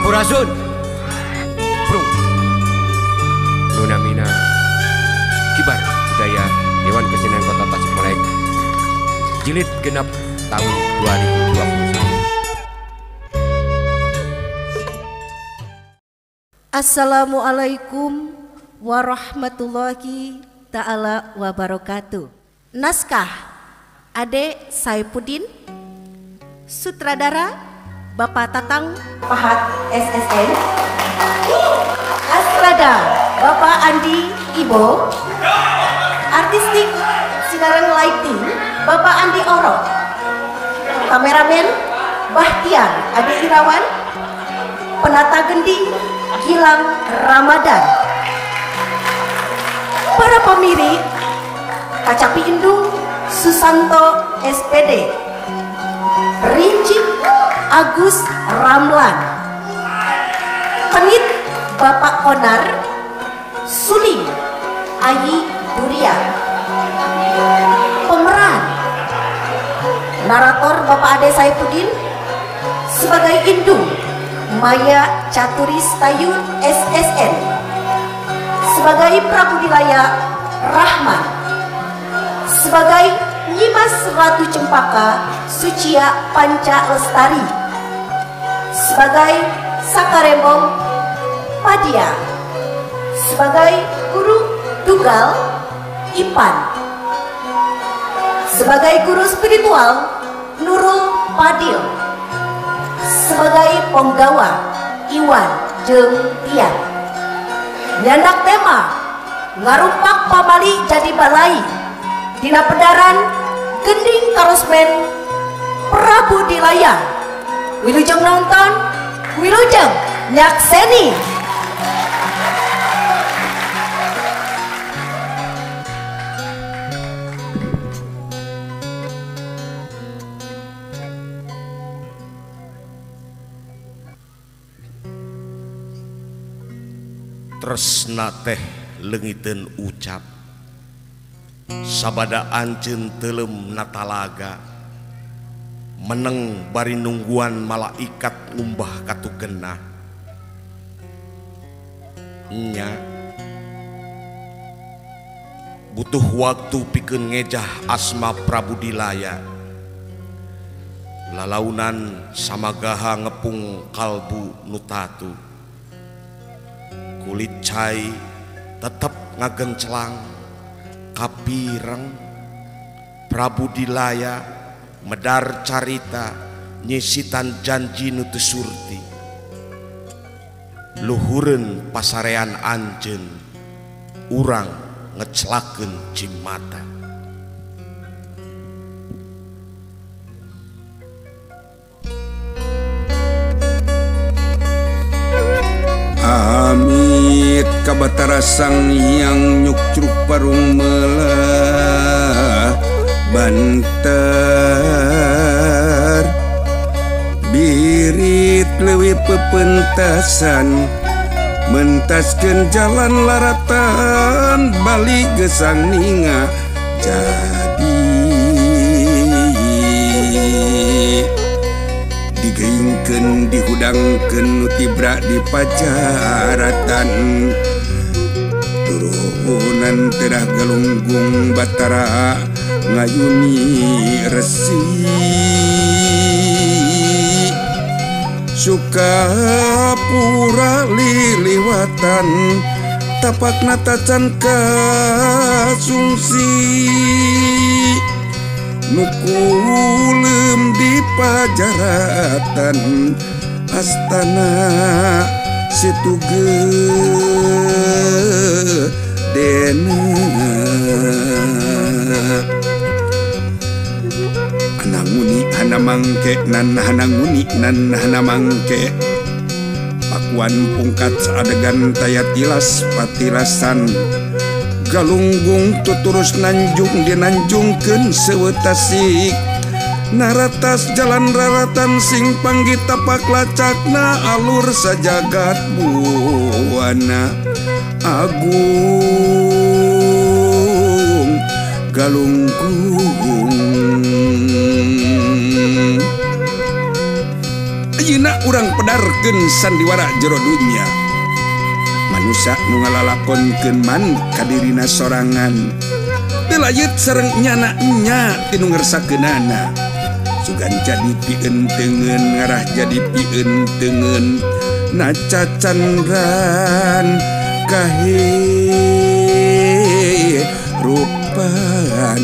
Sampurasun Prung Nunamina Kibar Budaya Dewan Kesenian Kota Tasikmalaya Jilid genap tahun 2021. Assalamualaikum warahmatullahi ta'ala wabarakatuh. Naskah Ade Saipuddin, sutradara Bapak Tatang Pahat SSN, Asrada Bapak Andi Ibo, artistik siaran lighting Bapak Andi Oro, kameramen Bahtiar Ade Irawan, penata gending Gilang Ramadan, para pemilik Kacapi Indung Susanto SPD, Rincik Agus Ramlan, Penit Bapak Konar Suling Ayi Duria, pemeran narator Bapak Ade Saipuddin sebagai Indung Maya Caturistayun SSN, sebagai Prabu Dilaya Rahman, sebagai Nyimas Ratu Cempaka Sucia Panca Lestari, sebagai Sakarembong Padia, sebagai Guru Tunggal Ipan, sebagai Guru Spiritual Nurul Padil, sebagai penggawa Iwan jeung Tian. Nyandak tema ngarumpak pamali jadi balai dina pedaran gending karosmen Prabu Dilaya. Wilujeng nonton, wilujeng nyakseni. Tresna teh leungiteun ucap, sabada anceun teulem natalaga, meneng bari nungguan malaikat ngumbah katugenna. Nya butuh waktu pikeun ngejah asma Prabu Dilaya, lalaunan samagaha ngepung kalbu nutatu. Kulit cai tetep ngagencelang kapireng Prabu Dilaya medar carita nyisitan janji nu teu surti, luhureun pasarean anjeun urang ngecelakeun cimata. Amit ka Batara Sang Hyang nyukcruk parung melah banter, birit leuwih pepentasan mentaskeun jalan laratan balik gesang ninga jadi digeingkeun dihudangkeun tibra di pajaratan, turunan terah galunggung Batara ngayuni resi, Sukapura liliwatan tapakna tacan kasungsi, nukulem di pajaratan astana Situgedena. Hananguni hanamangke nan hananguni nan hanamangke, pakuan pungkat saadegan taya tilas patilasan, galunggung tuturus nanjung dinanjungkeun seueur tasik, naratas jalan raratan sing panggih tapak lacakna alur sajagat buana agung galunggung. Ayeuna urang pedarkeun sandiwara jero dunya. Manusia nu ngalalakonkeun man ka dirina sorangan. Teu layeut sareng nyana nya tinu ngersakakeunana. Sugan jadi pienteungeun ngarah jadi pienteungeun. Nacacandran kahirupan.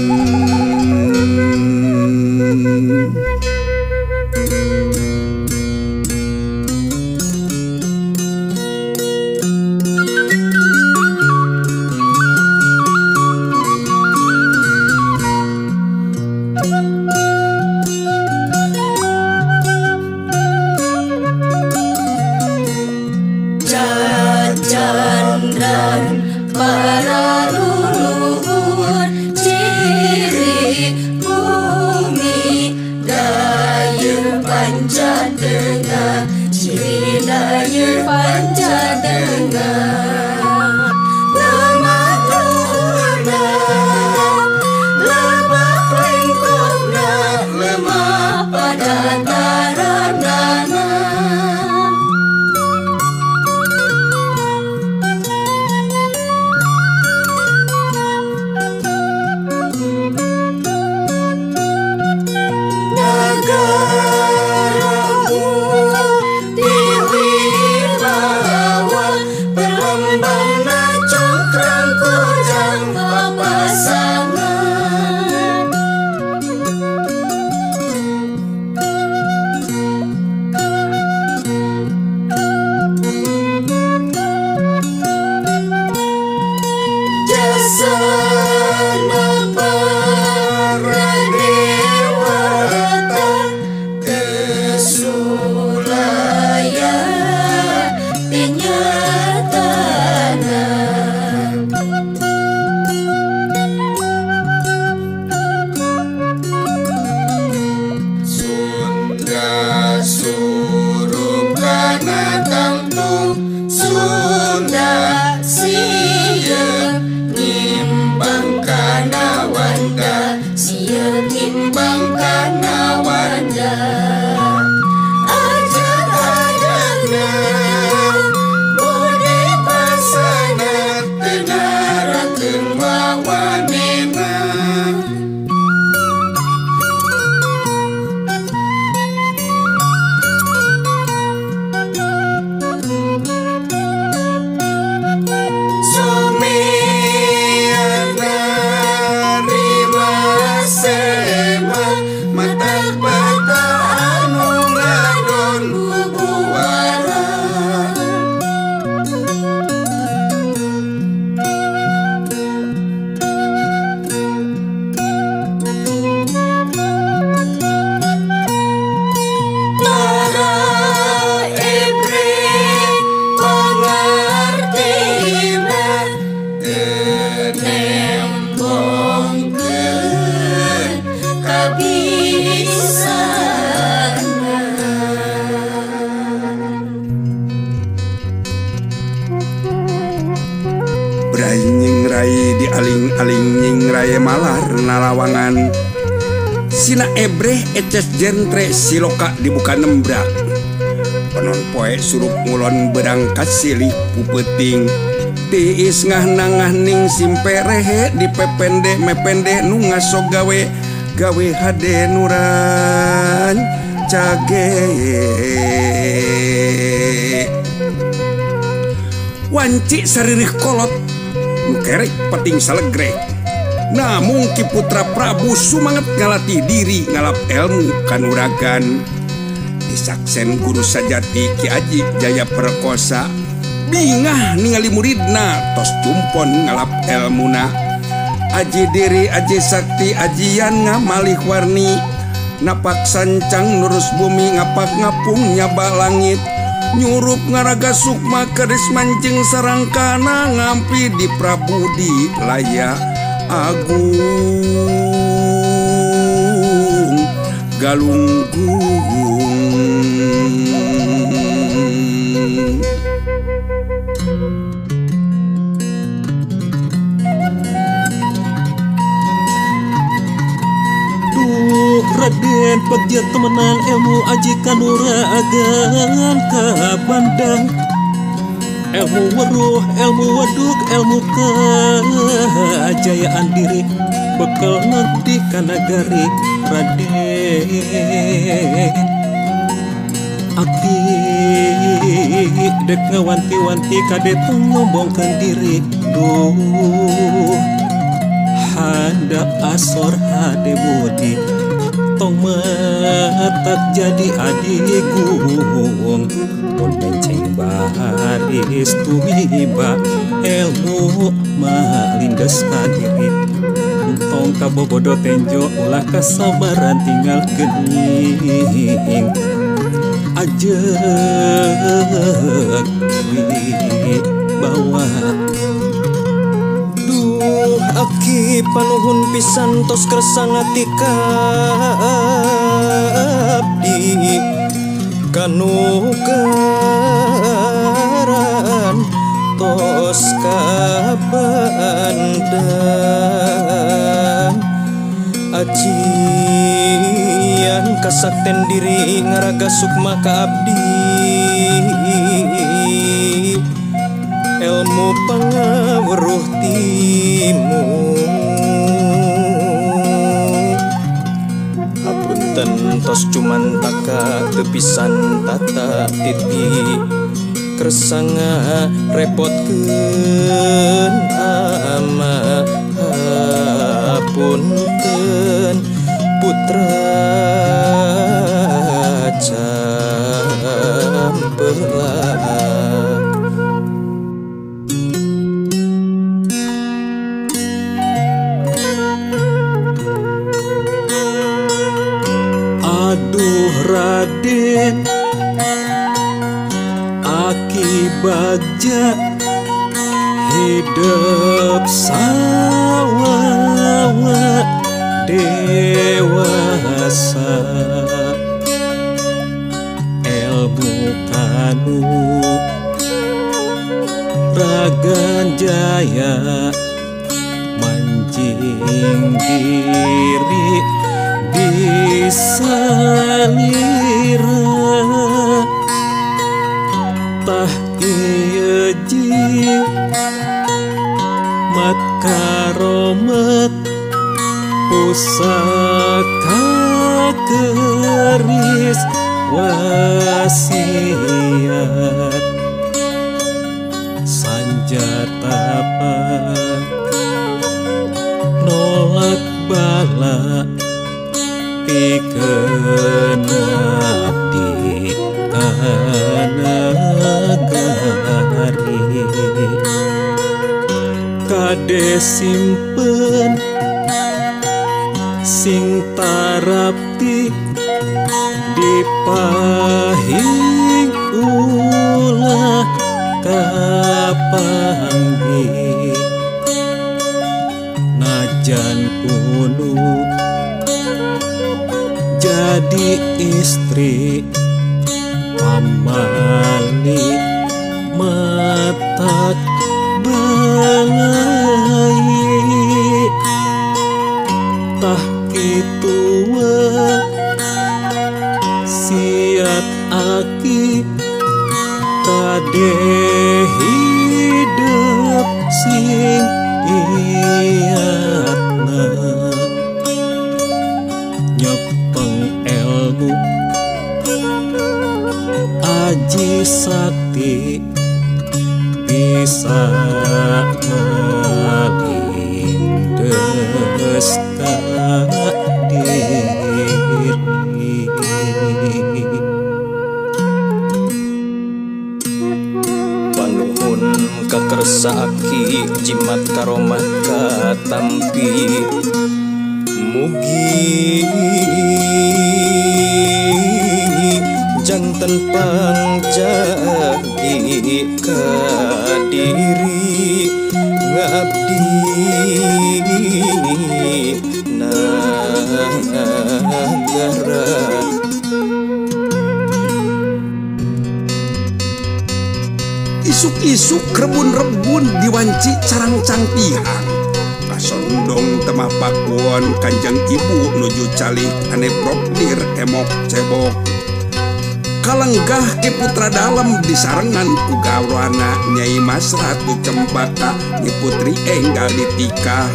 Sina ebreh eces jentre siloka dibuka nembrak. Penon poe surup ngulon berangkat silih pupeting. Tiis ngah ning simperehe dipepende mepende nu ngaso gawe hade nuran cage. Wanci saririh kolot nu kerek peting salegreh. Namun Ki Putra Prabu sumanget ngalatih diri ngalap ilmu kanuragan. Disaksen guru sajati Ki Aji Jaya Perkosa bingah ningali muridna tos cumpon ngalap ilmuna. Aji diri Aji Sakti ajian ngamalih warni. Napak sancang nurus bumi ngapak ngapung nyaba langit. Nyurup ngaraga sukma keris mancing sarangkana ngampi di Prabu di laya Agung Galunggung. Duh, Raden bagja temenan ilmu aji kanuragan kabandang ilmu weruh ilmu waduk ilmu kejayaan diri bekal ngerti kanagari Raden Aki dek ngawanti-wanti kade nyombongkeun diri duh handap asor hade budi tong matak jadi adigung pun benceng baris tumiba ilmu malindes kadiri tong kabobodo tenjo ulah kasabaran tinggal geuning ajek bawa duh aki panuhun pisan tos kersang ati ka abdi kanu garan tos kabandang ajian kasakten diri ngaraga sukma ka abdi ilmu pangawruh timu apunten tos cuman taka tepisan tata titi kersanga repotkeun ama apunten putra campelan aduh Raden aki bagja hidup sawawa dewasa ilmu kanu ragan jaya mancing diri disalira tah ieu ji mat karomet pusaka keris wasiat sanjata nolak bala pikeun abdi kanagari kade simpen sing tarapti dipahing ulah kapanggi najan kuno jadi istri pamali matak balai tah kitu siat aki kade hidup sing iatna nyepeng ilmu aji sakti bisa malindes ka diri panuhun kakersa aki jimat karomat katampi mugi janten pangjadi kadiri ngabdi nagara isuk-isuk rebun-rebun diwanci carang cangtihan sondong temah pakuan Kanjeng ibu nuju calik ane prokdir emok cebok kalenggah ke putra dalam disarengan ku gawana Nyai Mas Ratu Cempaka Nyi Putri enggal ditikah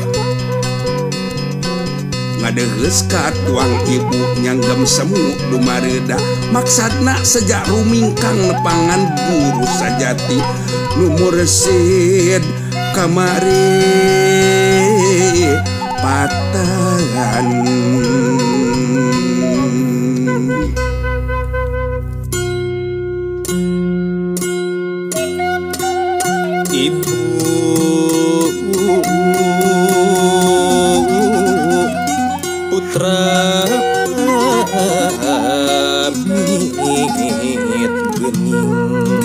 ngadegeus ka tuang ibu nyanggem semu dumareda maksudna sejak rumingkang nepangan guru sajati nu mursid kamari patan ibu putra pamit gening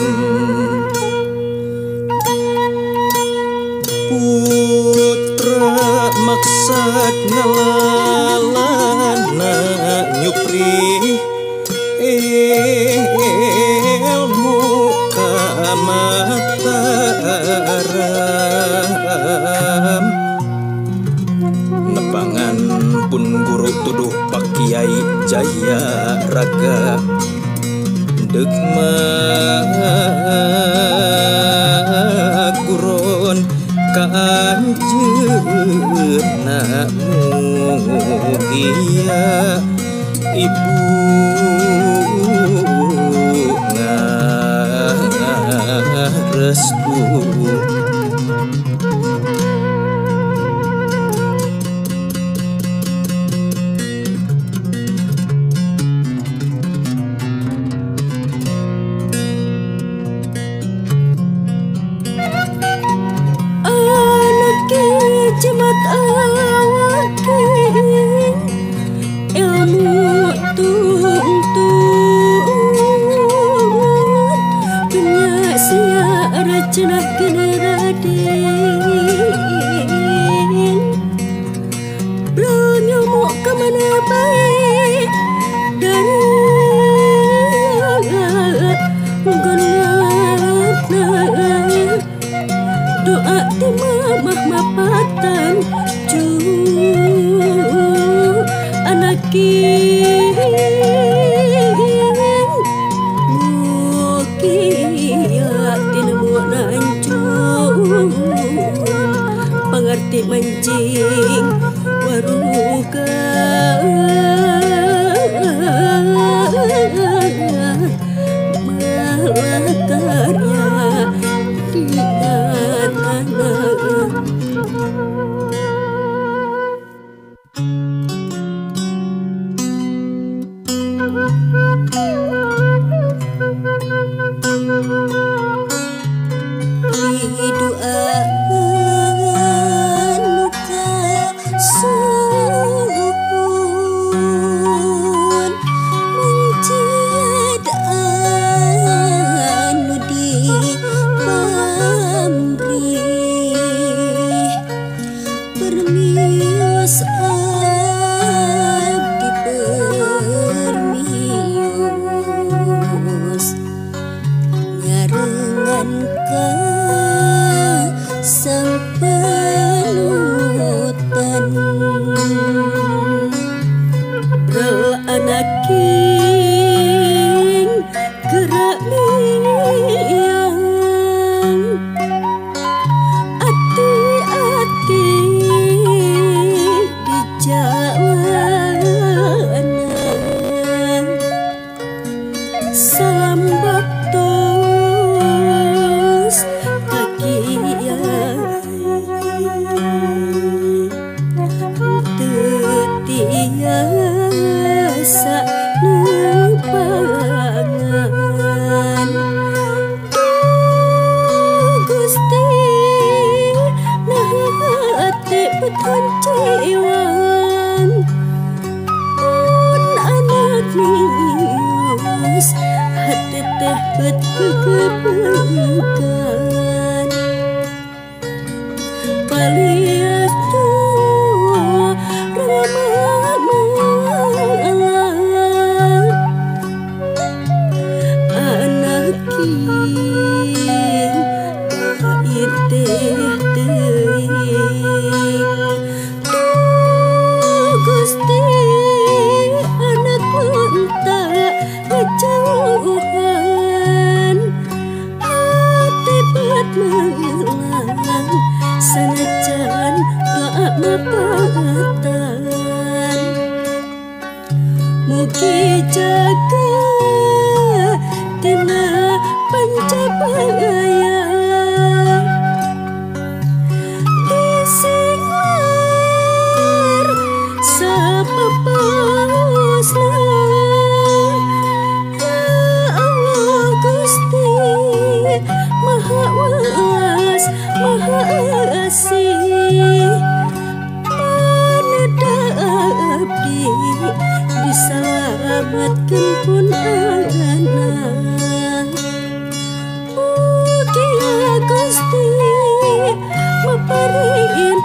putra maksad ngalalana nyupri ilmu kamataram nepangan pun guru tuduh Pak Kiai Jaya Raga degma guron kanjeunna iya ibu ngarestu Jimat awake ilmu tuntun punya siara cenah generaden belum nyomok kemana baik dari doa timah mapatan cu anakin mukia tinemu nancu pengerti mancing waruga malakarya salam baktos kaki ya welas maha asih paneda abdi diselamatkan pun alana Mugia Gusti maparin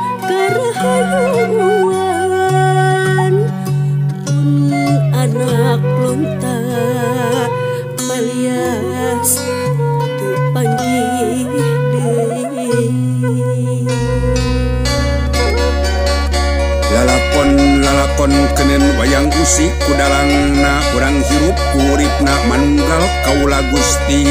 karahayuan pun anak lonta palias panggih deui lalakon kenen wayang usik kudalangna urang hirup uripna manunggal kaula Gusti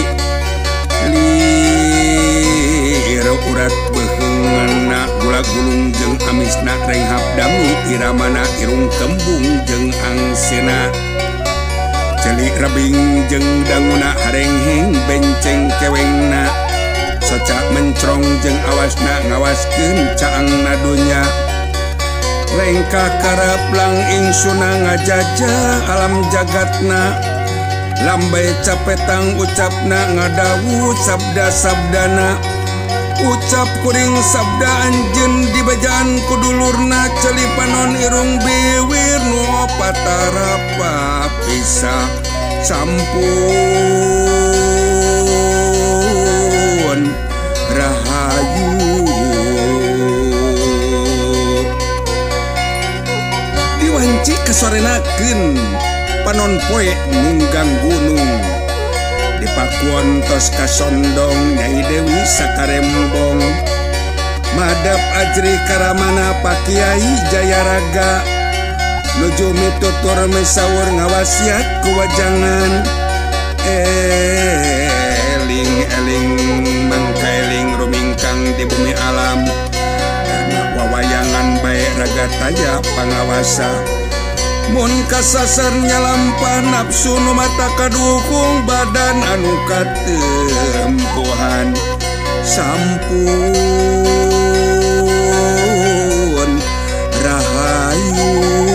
lir urat beheunganna gula gulung jeung amisna renghap dami iramana irung kembung jeung angsena celik rabing jeung danguna harengheng benceng kewengna soca mencrong jeung awasna ngawaskeun caangna dunya lengkah karaplang insuna ngajajah alam jagatna lambai capetang ucapna ngadawut sabda-sabdana ucap kuring sabda anjeun dibajaan kudulurna celipanon irung biwir nu patarapa pisah sampun rahayu diwanci kasorenakeun panon poe nunggang gunung dipakuan tos kasondong Nyai Dewi sakarembong madap ajri karamana Pakiai Jayaraga nuju mitutur mesawur ngawasiat kuwajangan eling mangkaeling rumingkang di bumi alam dana wawayangan bae raga taya pangawasa mun kasasar nyalampah nafsu nu mata kadukung badan anu katempuhan sampun rahayu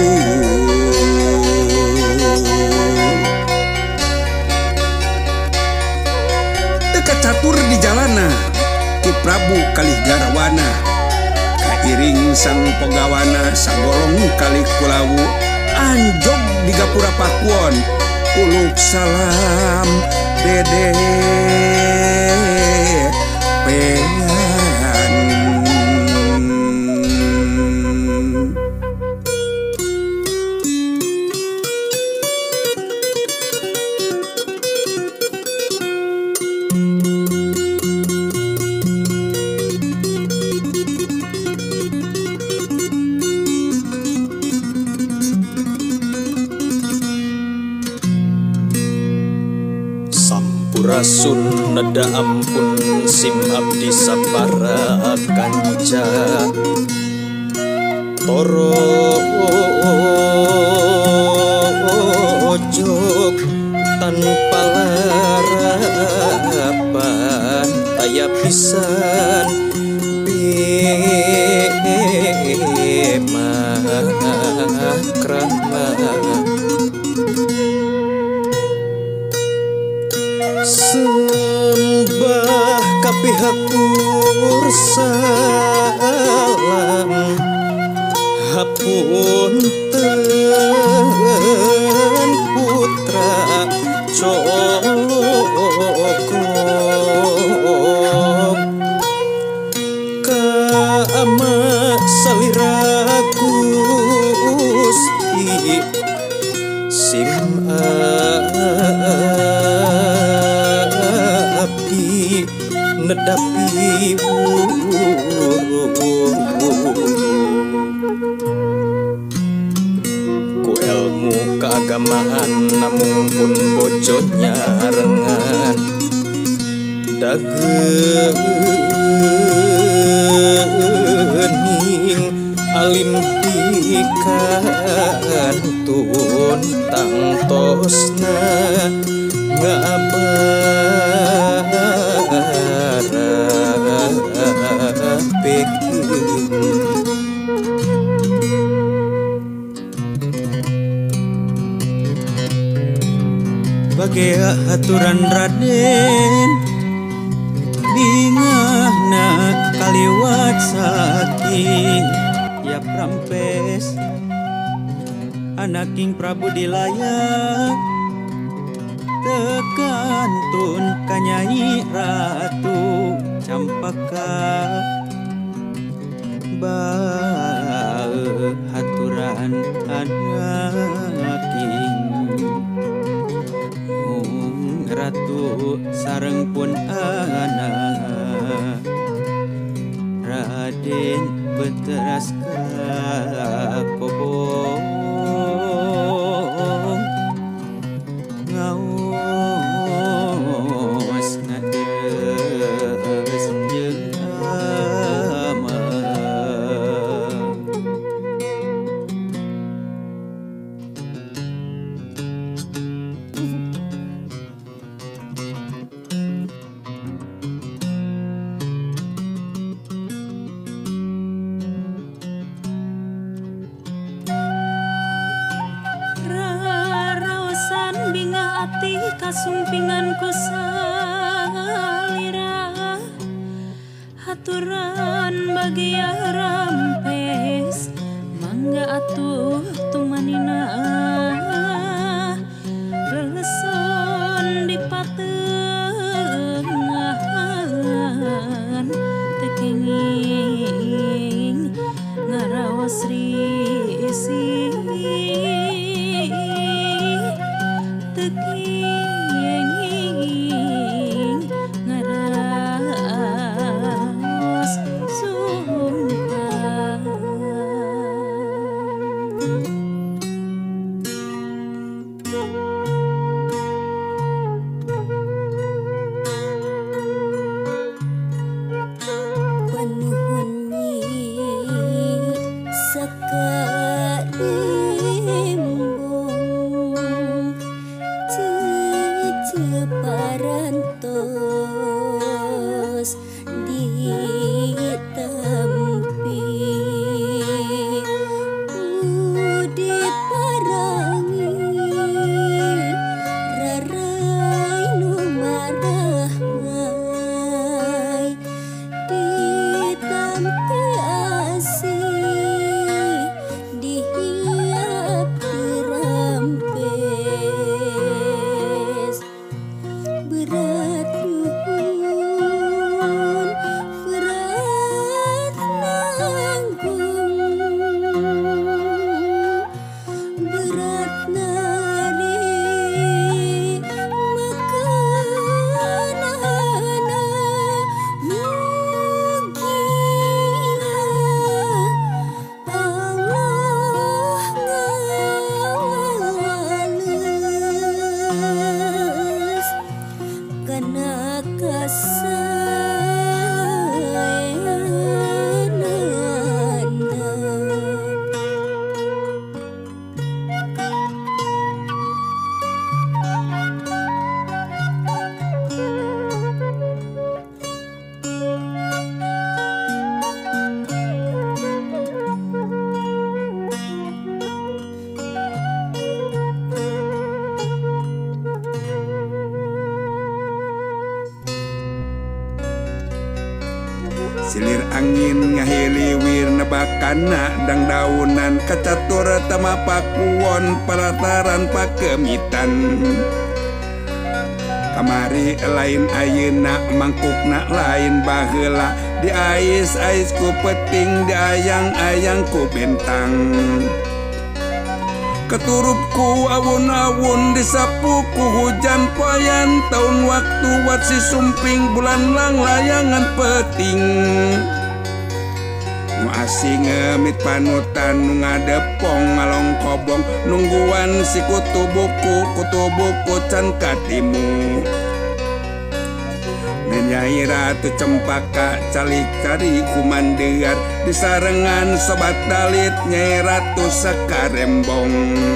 teka catur di jalana Ki Prabu kalih garawana kairing sang pogawana sagolong kalih kulawu anjog di gapura pakuon uluk salam dede pean Rasun nada ampun sim abdi sapara kanca toro ojok tanpa larapan taya pisan bema krama sembah kapihatur salam hapunten putra colok kama salira Gusti sim nedapi ku ilmu keagamaan namun pun bojonya rengan dagening alim dikantun tangtosna bagai aturan Raden kaliwat saking ya prampes anak King Prabu Dilaya tekantun kanyai Ratu Campaka haturan anak King Ratu sareng pun anak Raden Beteras Kakobong ngaos ngades jelema kasumpingan ku salira haturan bagia rampes mangga atuh tumanina leleson di patengahan tekenging ngaraos risi tekenging ngaraos sumpah panuhun nyi sakarembong parantos ditampi budi parangi rarai nu marahai ditampi asih dihiap dirampes berat duhun berat nanggung berat nari makanana mugia Allah ngawales kana kasayanana silir angin ngahiliwir nebakana dang daunan kacatur tama pakuwon parataran pakemitan kamari lain ayeuna mangkukna lain baheula diais-ais ku peting diayang-ayang ku bentang keturupku awun-awun disapu ku hujan poyan tahun waktu wat si sumping bulan lang layangan peting nu asing ngemit panutan nu ngadepong ngalong kobong nungguan si kutu buku can katimu Nyai Ratu Cempaka calik cari kumandear disarengan sobat dalit Nyai Ratu sakarembong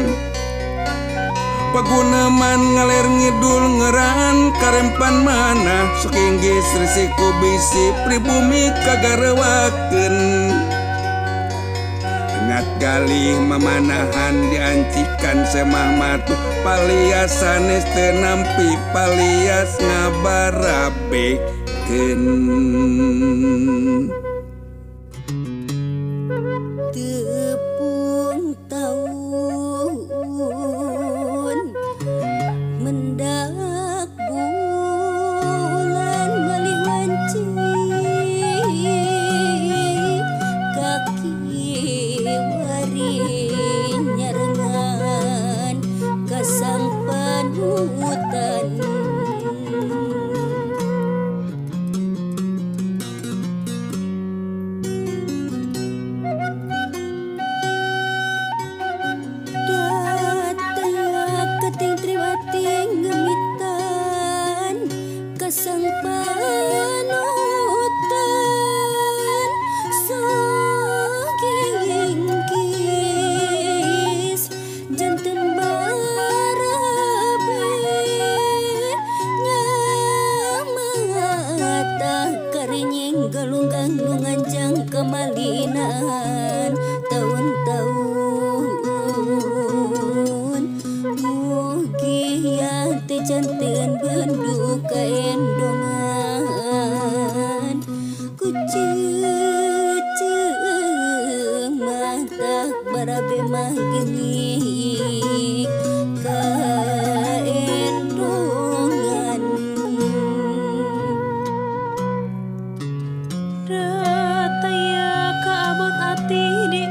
paguneman ngaler ngidul ngeran karempan mana sukinggis risiko bisi pribumi kagarewakeun ingat galih memanahan diancikan semah matu palias sanes teu nampi palias ngabarabe pikeun tepung tahun mendak bulan malih wanci kaki waring nyarengan kasang panutan sang panutan saking kis janten barabe nyamata karinying galunggang jang kemalinan tahun-tahun mugi ya teh janten bendu kaendongan ku mata barabe mah geuning kaendongan rataya kaabot ati di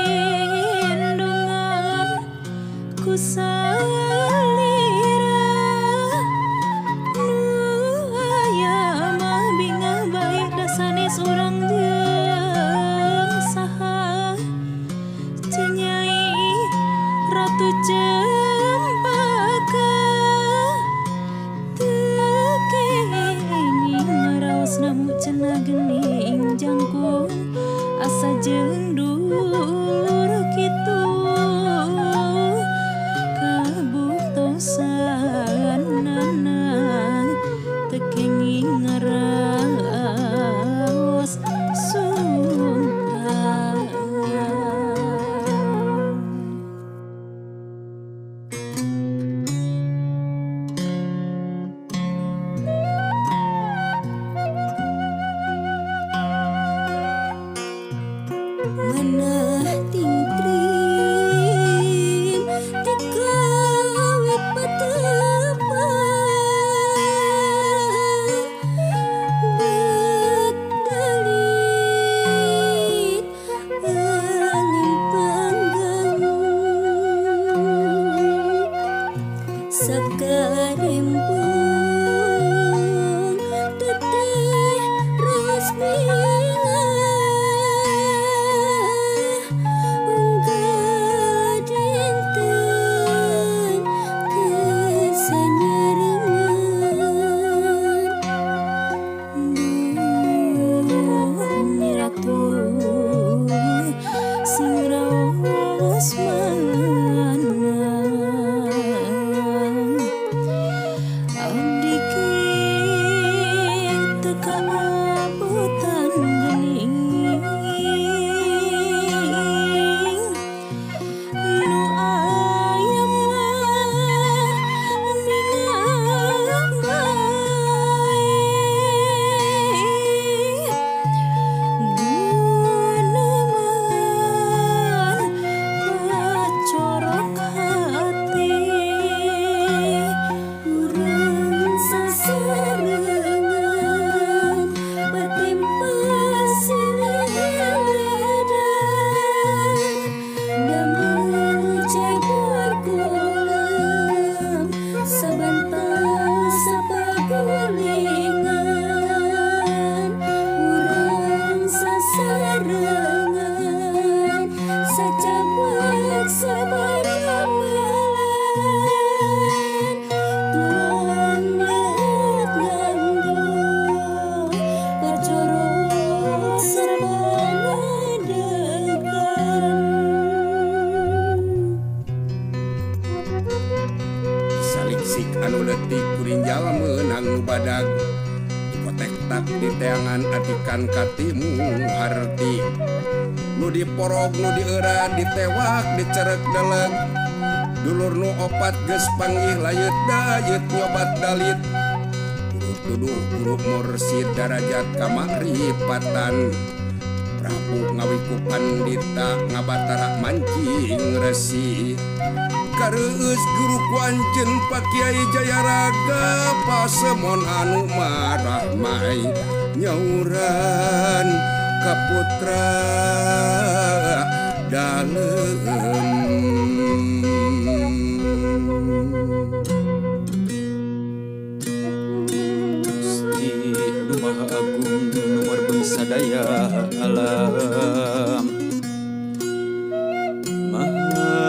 endongan ku sanes urang jeung saha cenyai ratu cempaka teu kenging ngaraos namu cenah geuning jangkung asa jeung dulur kitu kabuktosanana teu kenging ngaraos sungkan. Manah tingtrim dikawit patepan bekdalit alim panggang sakarembang teteh rasmingan badag kotek tak di teangan adikan katimu harti nu diporog nu dieura ditewak dicerek daleg dulur nu opat geus panggih layut dayut nyobat dalit duduh guru mursid darajat kamakrifatan Prabu ngawiku pandita ngabatara mancing resi kareus guru kuancen Pak Kiai Jayaraga pasemon anu marahmai nyauran kaputra dalem Gusti Nu Maha Agung Nomor Sadaya alam Maha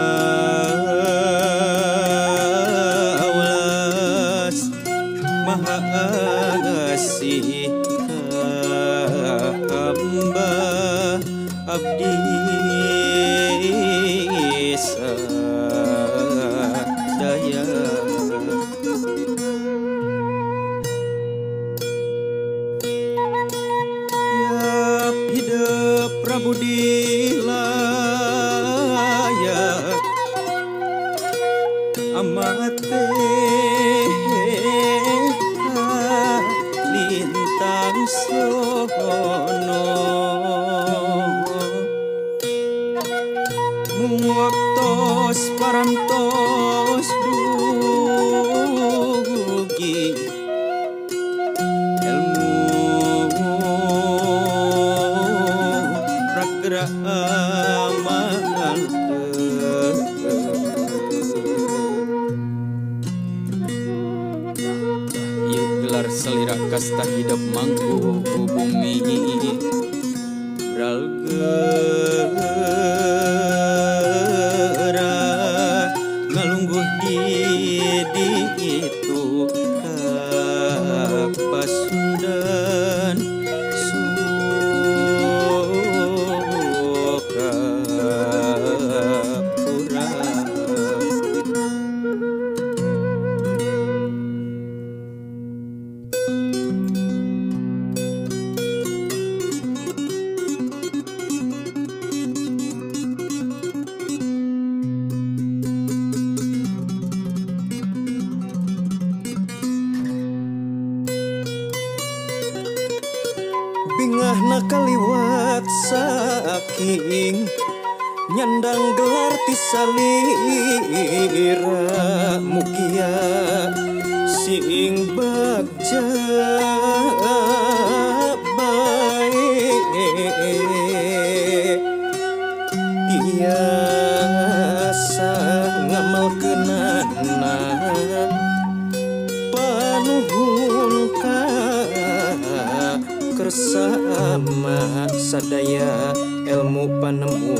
awas Maha ngasih hamba abdi sadaya ya hidup Prabu dilayak amat lintang sono waktos parantos dugi ilmu ragra amal ieu gelar selira kasta hidup mangku bumi bralgera ngalungguh di itu Pasundan Sukapura bingahna kaliwat saking nyandang gelar tisalira mukia sing bagja baik tiasa ngamalkeunana panuhun ka kersama sadaya ilmu panemu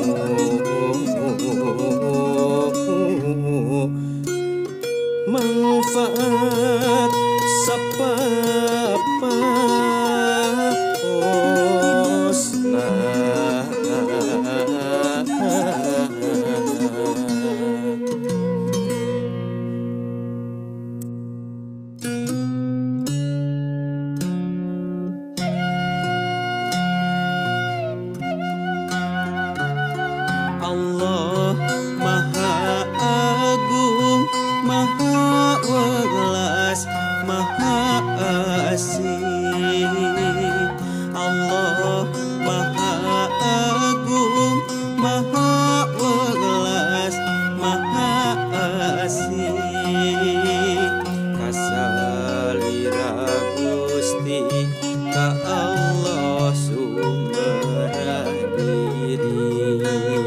manfaat sapapa hosna Allah Maha Agung Maha Welas Maha Asih Allah Maha Agung Maha Welas Maha Asih kasalira Gusti ka Allah sumber diri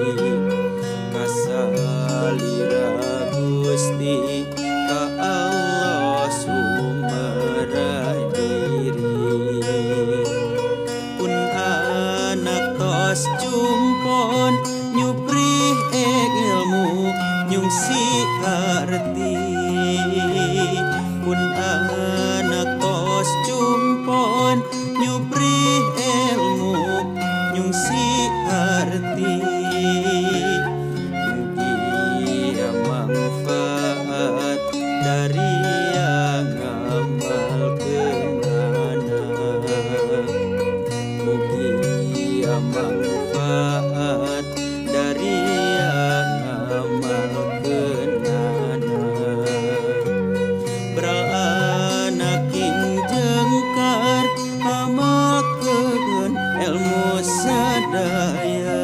kasalira Gusti ka Allah sumber diri pun anak tos jumpon nyupri ilmu nyungsi arti pun anak tos jumpon nyupri ilmu nyungsi arti manfaat dari yang amal kenana mugi manfaat dari yang amal kenana beranak kinja pamakeun ilmu sadaya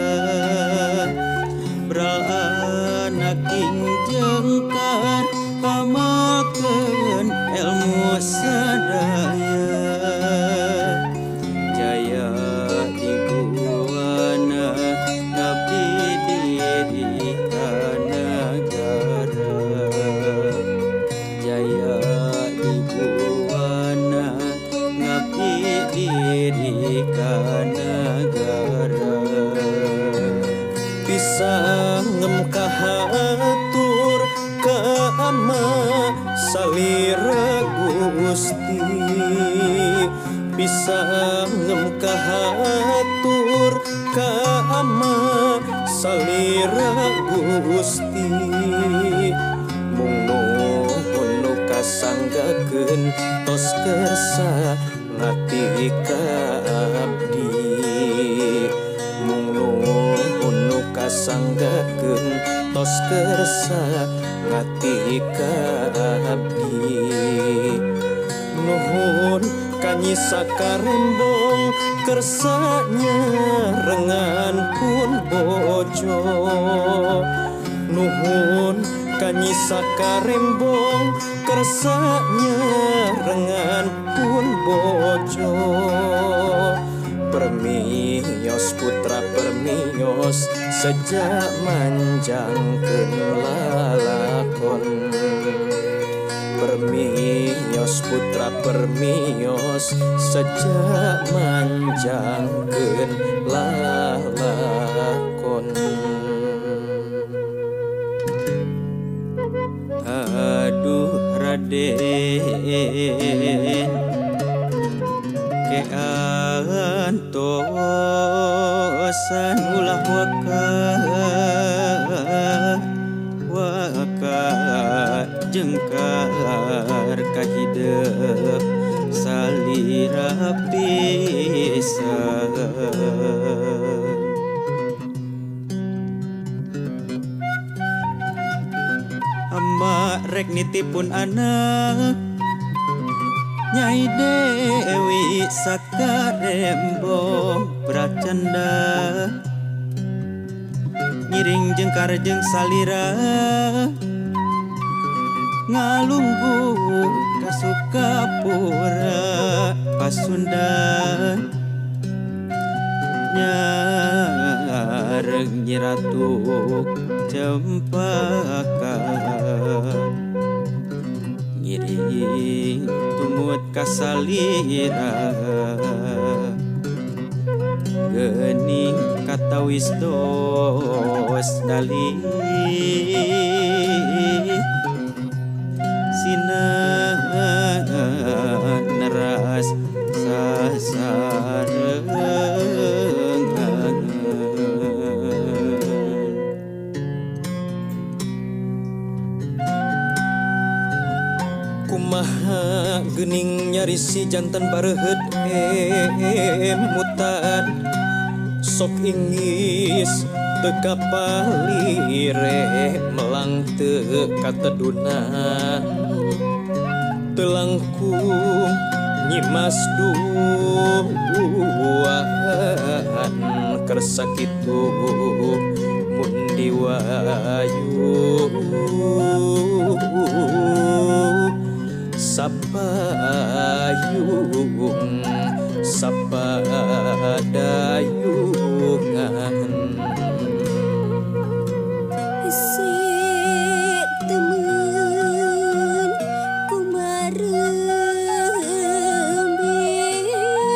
Brana kingjengkar pamakeun ilmu sadaya Jaya diguana ngabdi diri ka negara Jaya diguana ngabdi diri ka negara Pisangem kahatur ka ama salira Gusti Pisangem kahatur ka ama salira Gusti Mung nuhun nu kasanggakeun tos kersa ngati ka abdi Mung nuhun nu kasanggakeun tos kersa ngati ka abdi Nuhun kanyi sakarembong kersanya rengan pun bojo Nuhun kanyi sakarembong kersanya rengan pun bojo Permios putra permios sejak manjangkeun lalakon Permios putra permios sejak manjangkeun lalakon Aduh Raden keantosan ulah waka jengkar kahidep salira pisan Amba rek nitipun anak Nyai Dewi sakarembong pracanda ngiring jengkar jeung salira ngalungguh ka Sukapura Pasundan nyareng Nyi Ratu Cempaka ngiring tumut ka salira geuning katawis dos dalih sinehan neras sasarengan kumaha geuning nyari si janten bareuheut mutan sok ingis teu kapalire melang teu katedunan teu langkung nyimas duaan kersa kitu mun diwayu sapayung sapadayungan Isik temen kumarembing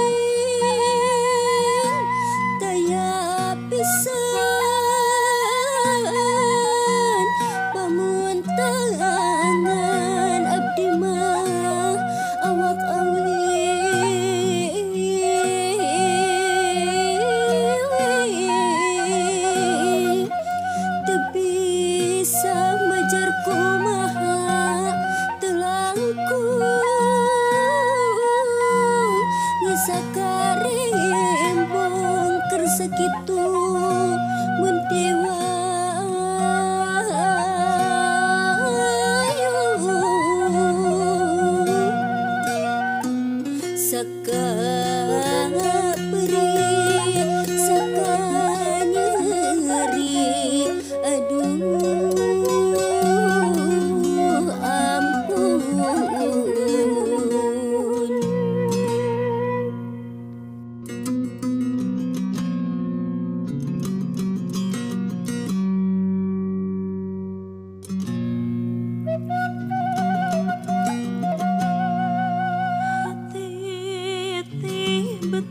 daya pisan pamuntangan abdi mah awak awi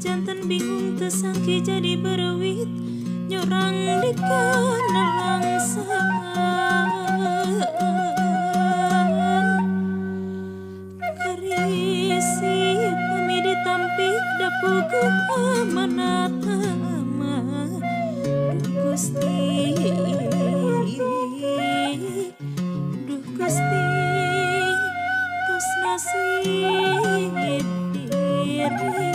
jantan bingung tersangki jadi berwit nyorang di kana langsan karisi pami ditampik dapuku amanatama duh Gusti tos nasib diri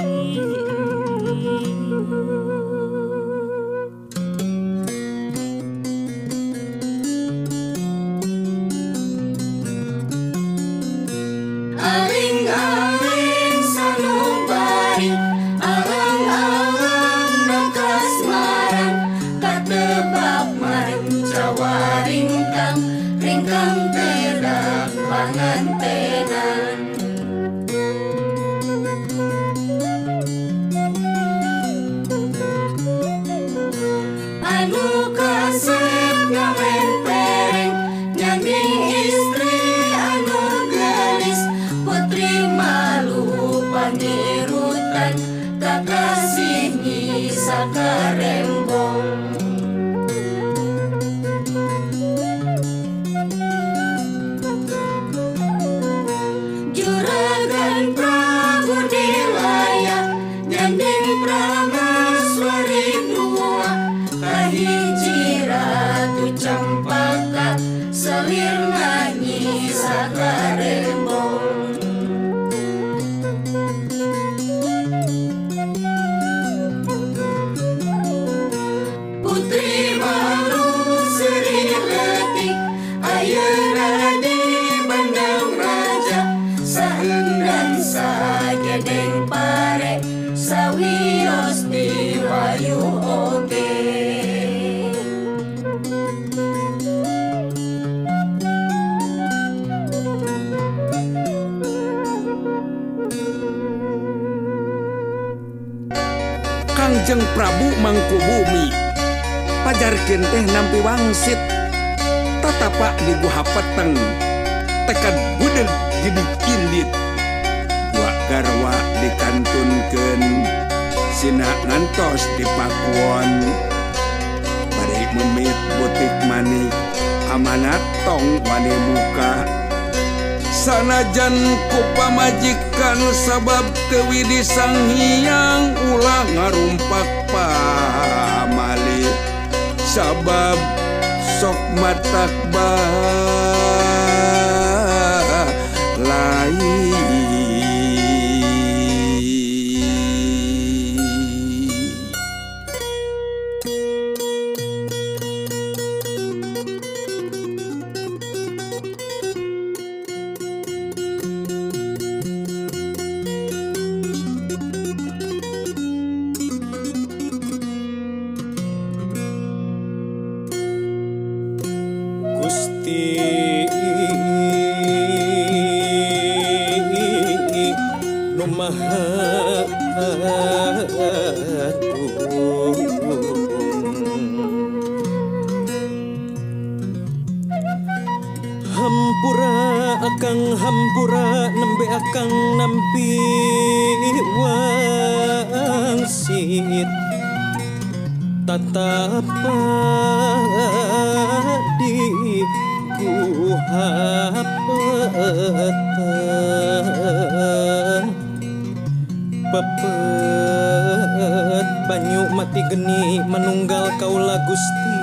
Aling-aling sanubari alang-alang nakas marang katebak mancawa ringkang tedak pangantenan anu kasep ngawen pereng nyanding istri anu gelis putri malu panirutan kakasih nyisa karembong juragan Prabu Dilaya nyanding Pramaswari dua kahiji ratu campaka selir nyanyi sakarembong putri malu seri letik ayeuna di bandang raja saenggan sagedeng pare sawios diwayu oge Kangjeng Prabu Mangkubumi pajarkeun teh nampi wangsit tatapak di guha peteng tekan budeg gidi indit gua garwa dikantunkeun sina ngantos dipakuon bari memit butik manik amanat tong wani muka sanajan ku pamajikan sabab teu sang hyang ulah ngarumpak pamali sabab sok matak lain Gusti Nu Maha Agung hampura akang hampura nembe akang nampi wangsit tatapa di guha peteng pepet banyu mati geni manunggal kaula Gusti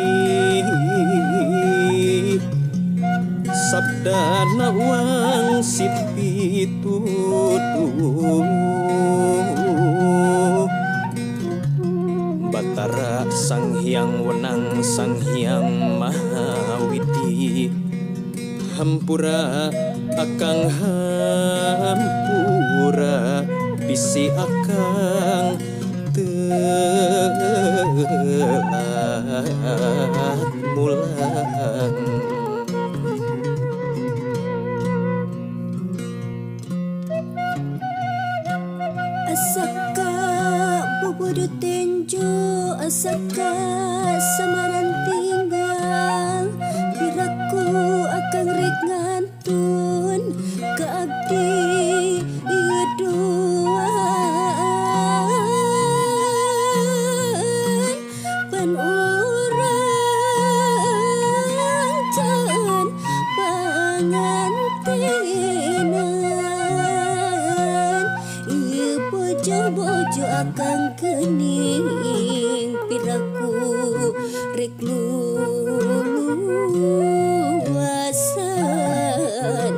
sabdana wangsit pituduh Batara Sang Hyang Wenang Sang Hyang Mahawidi hampura akang hampura bisi akang telat mulang asaka bobodo tenjo asaka samaran tinggal piraku akan rek ngantun ke abdi ieu doa hayang gening piraku rek luasan.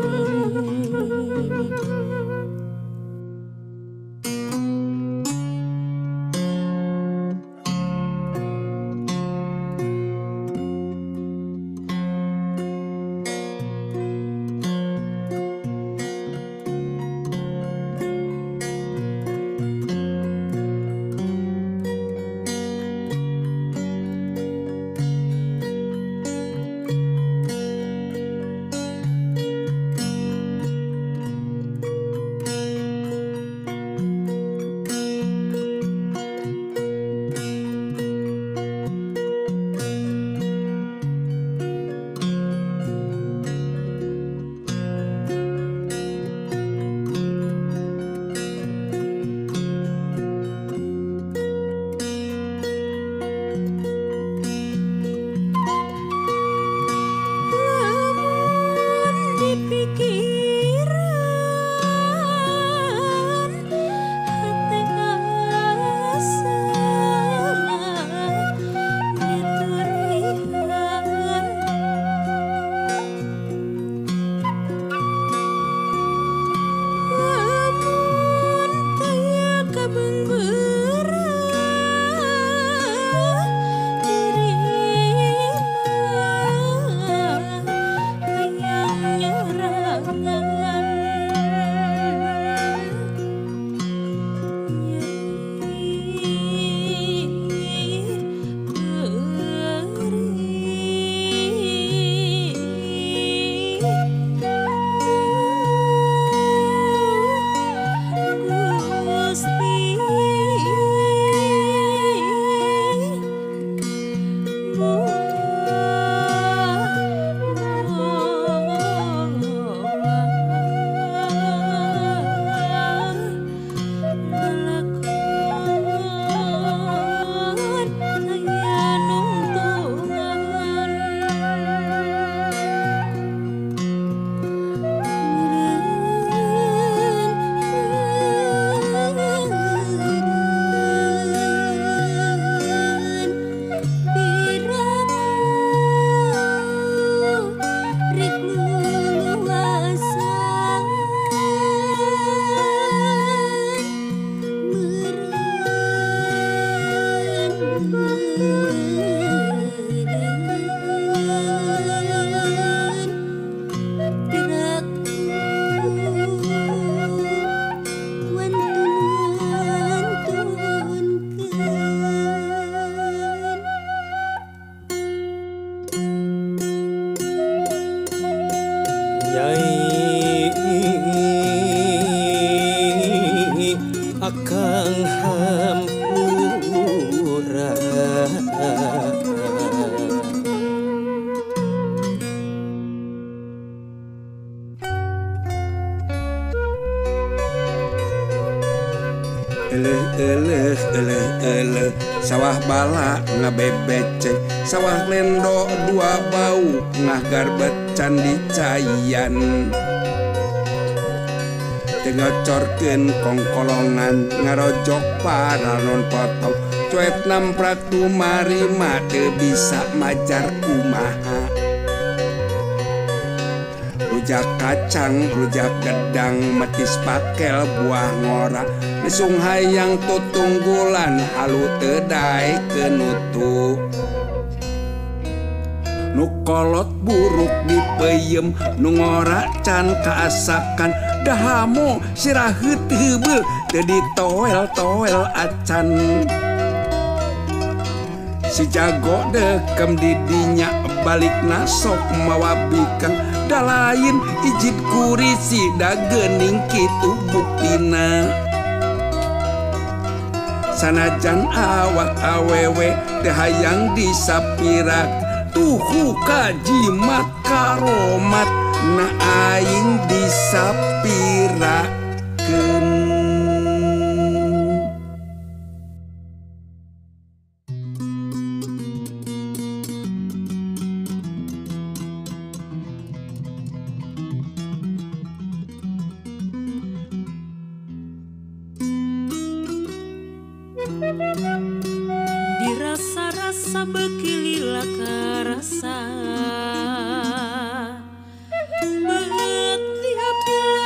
Akang hampura. Eleh sawah bala ngabebece, sawah lendo dua bau ngagar becan di cayan, tengocorkeun kongkolongan ngarojok para non potong, cuet namprak tumari made bisa majar kumaha. Rujak kacang, rujak gedang, metis pakel buah ngora, nesung hayang tutunggulan halu tedai kenutu. Nu kolot buruk dipeyem, nu ngora can kaasakan, dahamu siraheut heubeul teu ditoel-toel acan. Si jago dekem didinya balikna sok mawa bikang, da lain ijid kurisi da geuning kitu buktina. Sanajan awak awewe teu hayang disapirak, tuhu kajimat karomat na aing disapirakeun. dirasa-rasa bekilila karasa beut tiap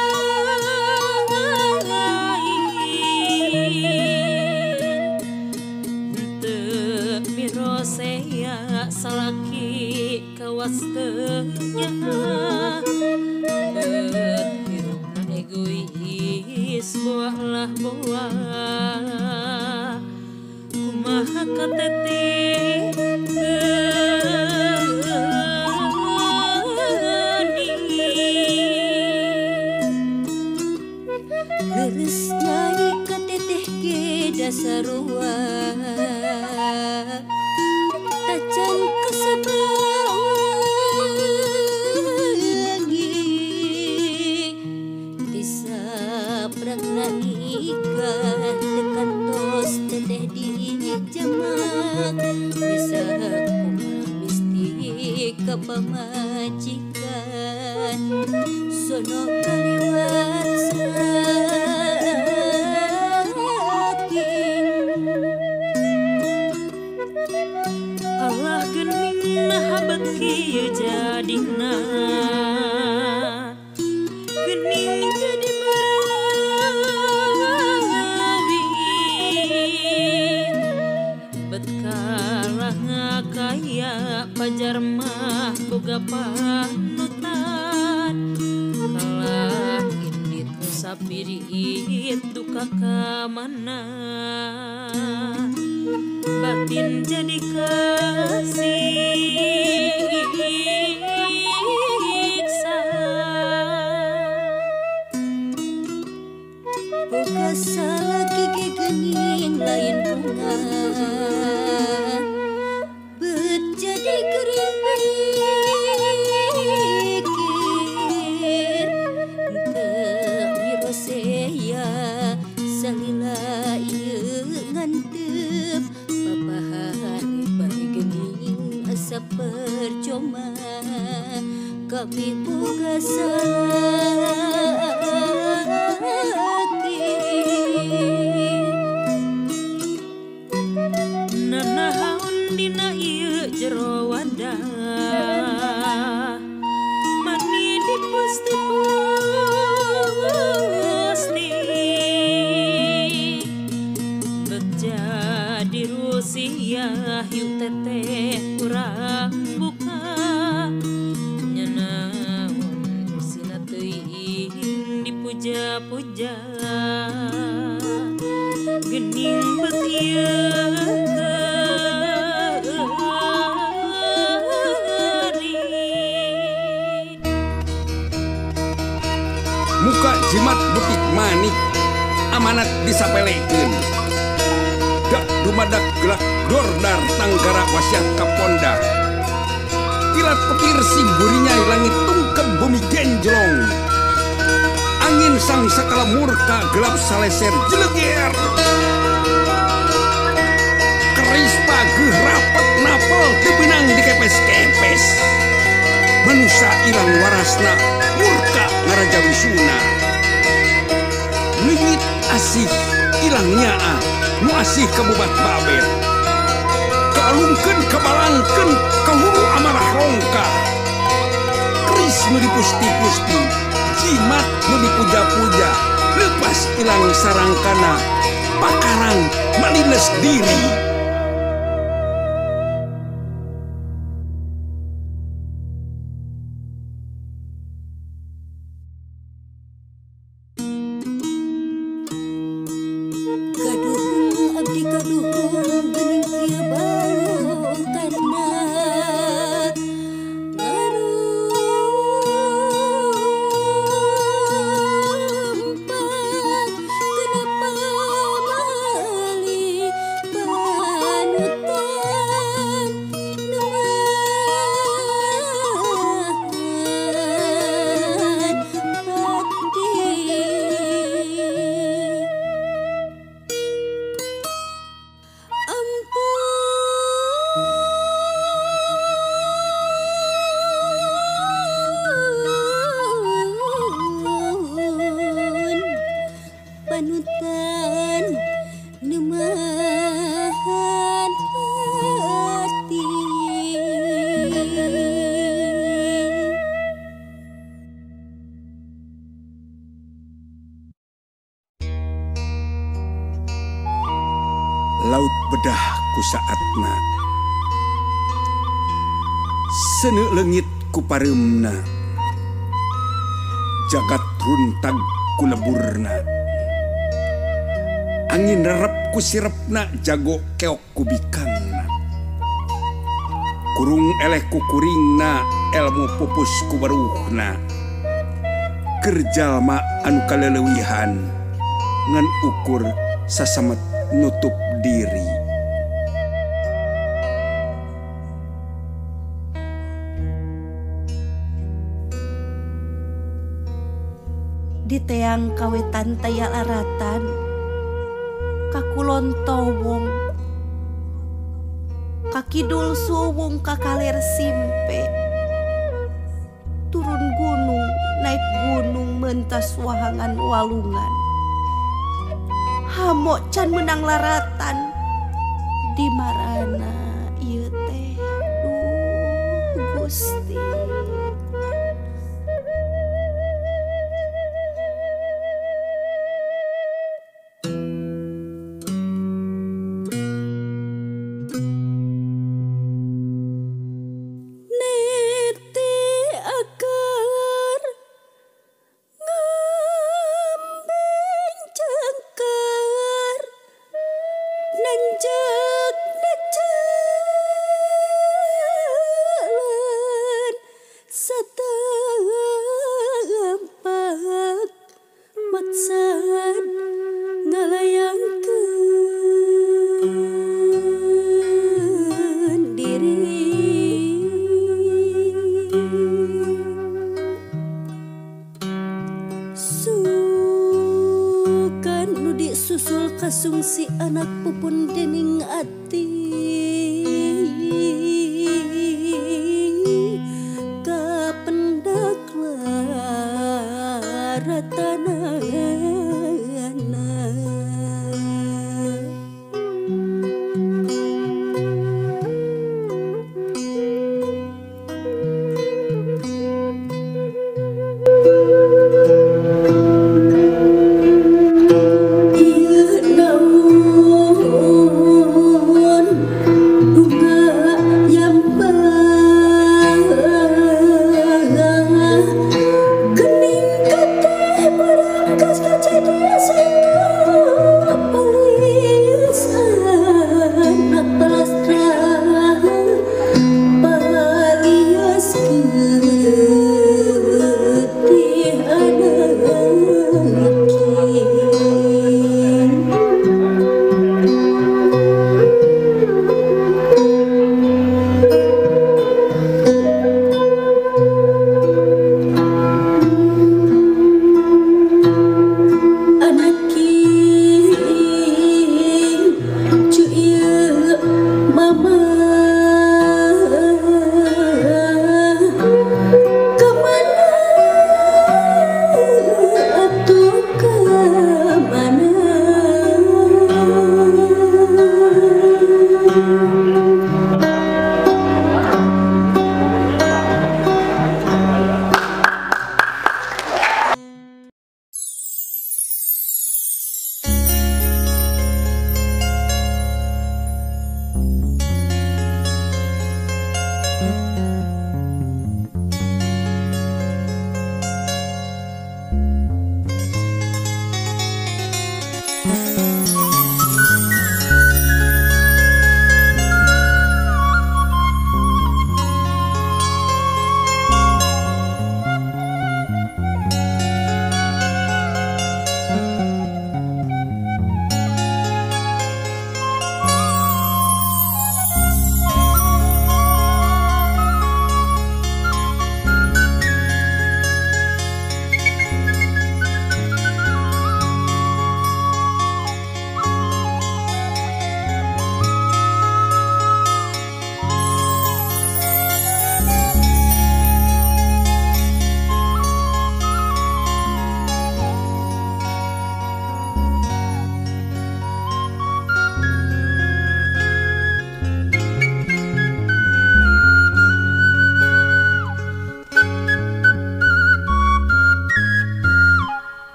lain teu mirosea salaki kawas teu nyaha beut hirupna egois buahlah buah kumaha kateteh Leres nyari kateteh ge dasarua tacan kesebangi disaprakna nikah tekan tos teteh di jamak bisa kumaha mistik ka pamajikan sono kaliwat Allah geuning nahabat kieu jadina geuning jadi berawi bet kalah ngakaya pajar mah boga panutan kalah indit sapirit duka ka mana batin jadi kesiksa boga salaki ge geuning lain bunga beut jadi gering pikir teu mirosea salila ieu ngantep papahari bari geuning asa percuma kami boga salaki nanahaun dina ieu jero wadah mani dipusti-pusti jadi Rusia yuk teteh urang buka nyanaon sina teuing dipuja-puja geuning beut ieu muka jimat butik manik amanat disapelekeun dak dumadak gelak dordar tanggara wasiat kaponda kilat petir singgurinya langit tungkep bumi genjlong angin sang sakala murka gelap saleser jeleger keris pageuh rapet napel tebenang dikepes-kepes manusia ilang warasna murka ngarajawi suna lingit asih ilang nyaa nu asih kabubat babet kalungkeun kabalangkeun kahuru amarah rongka keris nu dipusti-pusti jimat nu dipuja-puja lepas ilang sarangkana pakarang malines diri bedah ku saatna sene leungit ku pareumna jagat runtag ku leburna angin rerep ku sirepna jago keok ku bikangna kurung eleh ku kuringna elmu pupus ku baruhna kerjalma anu kaleulewihan ngan ukur sasamet nutup diri. Di teang kawetan taya laratan kakulon towong kakidul suwung kakaler simpe turun gunung naik gunung mentas wahangan walungan hamok can menang laratan di marana ieu teh Gusti. Susul kasungsi anak